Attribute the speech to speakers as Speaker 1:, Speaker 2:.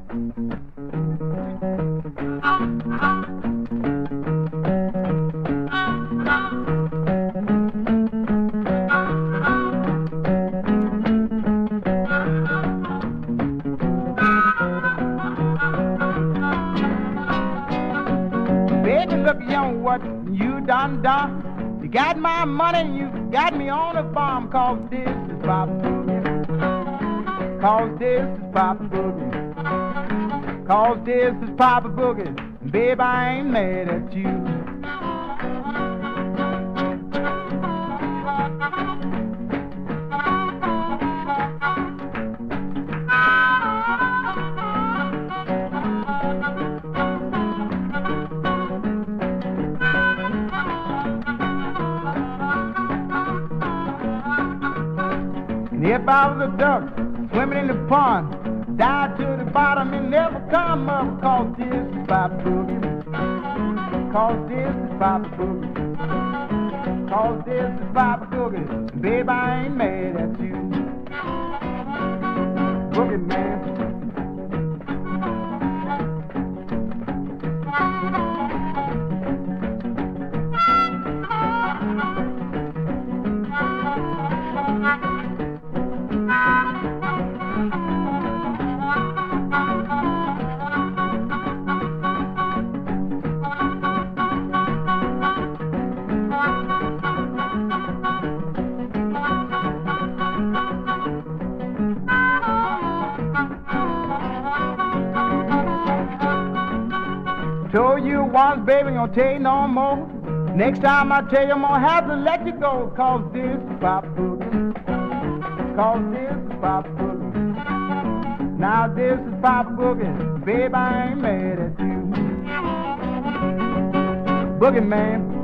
Speaker 1: Baby, look, young, what you done. You got my money, you got me on a bomb. Cause this is Papa Boogie. Cause this is Papa Boogie. Cause this is Papa Boogie. Babe, I ain't mad at you. And if I was a duck swimming in the pond, dive to the bottom and never come up, cause this is Papa Boogie. Cause this is Papa Boogie. Cause this is Papa Boogie. Babe, I ain't mad at you. Boogie man. Told you once, baby, gonna tell you no more. Next time I tell you, I'm gonna have to let you go. Cause this is Papa Boogie. Cause this is Papa Boogie. Now this is Papa Boogie. Babe, I ain't mad at you. Boogie man.